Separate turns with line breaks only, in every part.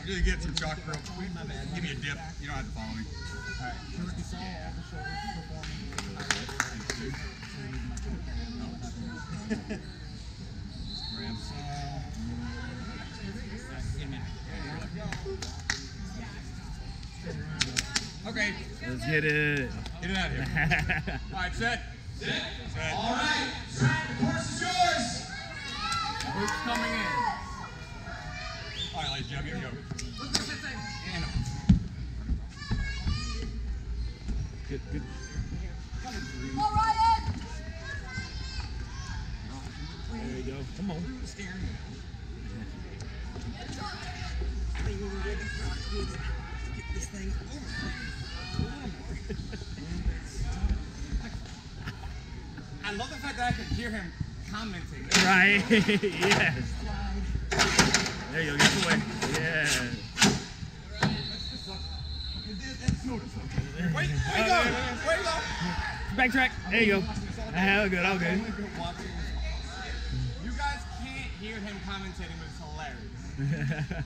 I'm gonna get some chalk real quick. Give me a dip. You don't have to follow me. All right. Grab some. Okay.
Let's get it.
Get it out of here. All right, set. Set.
All right, the course is yours.
Who's coming in? All right, ladies and gentlemen, here we go. Look at this thing. And
Good, good.
Come on, Ryan!
There you go. Come on.
Get this thing over. I love the fact that I can hear him commenting.
Right. Yes. There you go. Get away. Yeah.
Wait, where you go? Where you go?
Backtrack. There you go. All good. All good.
You guys can't hear him commentating, but it's hilarious.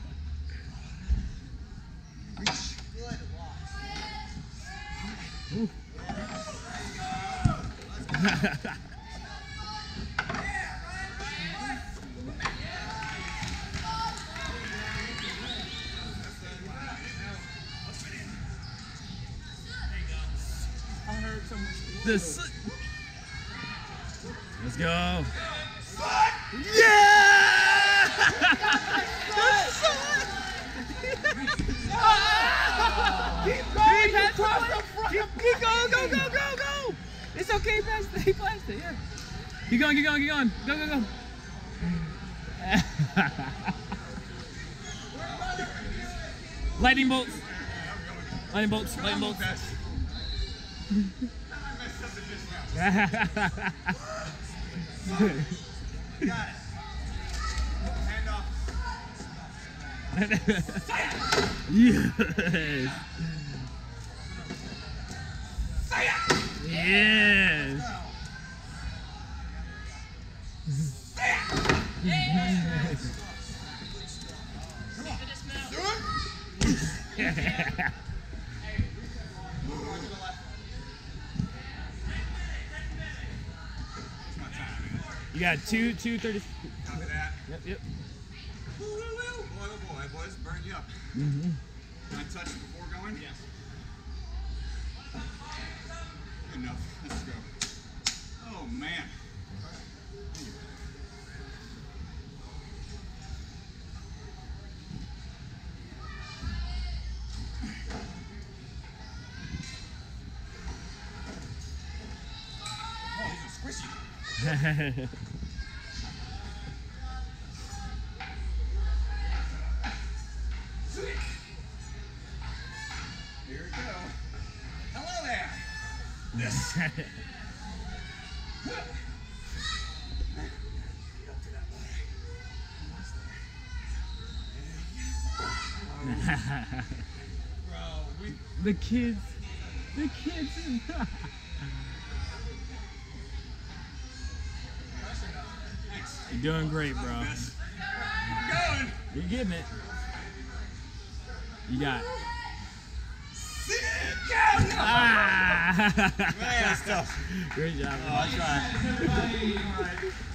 Ooh.
I heard so much.
This. Let's go. Yeah! Keep going, go! It's okay, he passed it, yeah. Keep going. Go. Lightning bolts.
Got it. Hand off.
Yes. Yes. You got 2:30.
Copy that.
Yep.
Boy, boys, burn you up.
Mm-hmm.
Can I touch it before going? Yes. Good enough. Let's go. Oh, man. Oh, these are squishy. Here we go. Hello there. This.
The kids. You're doing great, bro.
Going.
You're getting it. You got it.
Ah!
Man, that's tough. Great job.
Oh, I tried.